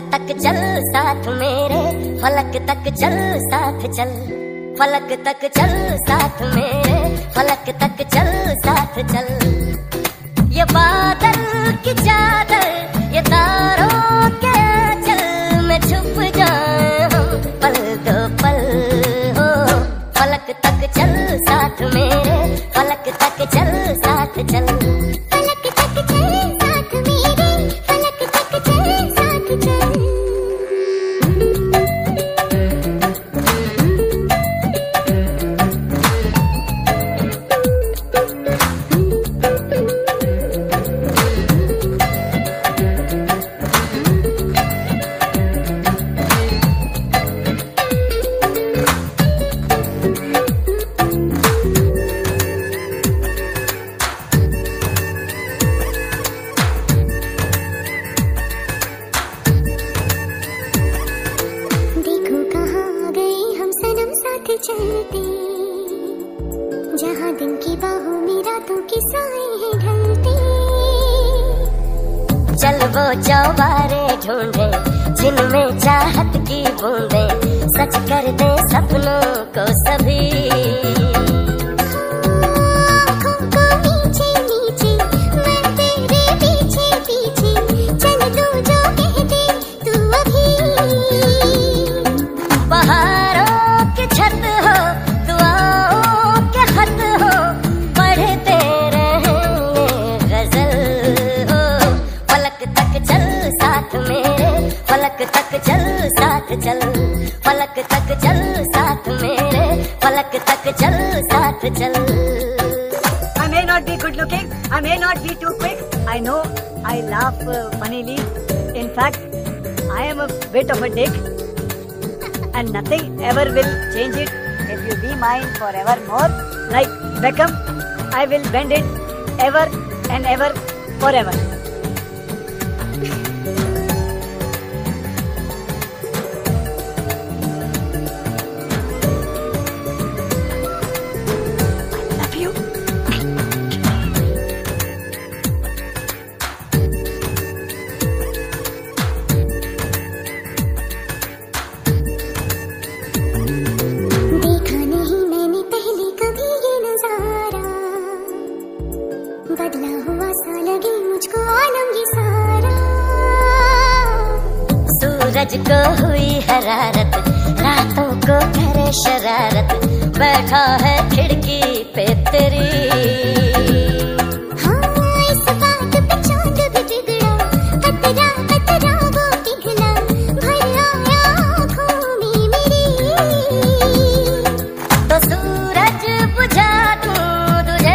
तक चल साथ मेरे, फलक तक चल साथ चल, फलक तक चल साथ मेरे, फलक तक चल साथ चल। ये बादल की चादर, ये तारों के चल में छुप जाए हम पल दो पल हो। फलक तक चल साथ मेरे, फलक तक चल साथ चल, फलक तक चल साथ मेरे, फलक तक चल साथ चल। चलते जहाँ दिन की बाहों में रातों की साए हैं ढलते। चल वो चौबारे ढूंढे जिनमें चाहत की बूंदे, सच कर दे सपनों को सभी। फलक तक चल साथ चल, फलक तक चल साथ मेरे, फलक तक चल साथ चल। I may not be good looking, I may not be too quick. I know I laugh funnily. In fact, I am a bit of a dick, and nothing ever will change it. If you be mine forevermore, like Beckham, I will bend it ever and ever forever. बदला हुआ सा लगे मुझको आलम ये सारा। सूरज को हुई हरारत, रातों को करे शरारत, बैठा है खिड़की पे तेरी। हाँ इस बात पे चांद भी बिगड़ा, कतरा कतरा वो पिघला, भर आया आँखों में मेरी। तो सूरज बुझा दूं तुझे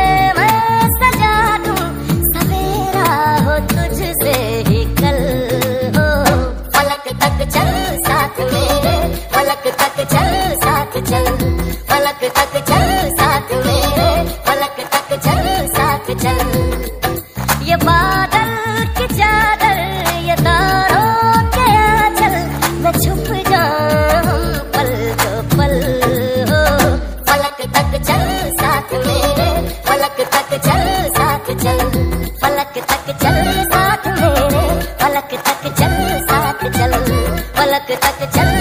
तुझसे ही कल हो। फलक तक चल साथ मेरे, फलक तक चल साथ चल, फलक तक चल साथ मेरे, फलक तक चल साथ चल। ये बादल की चादर, ये तारों के आंचल में छुप जाऊं पल दो पल हो। फलक तक चल साथ मेरे, फलक तक चल साथ चल, फलक तक चल साथ मेरे, फलक तक चल साथ चल, फलक तक चल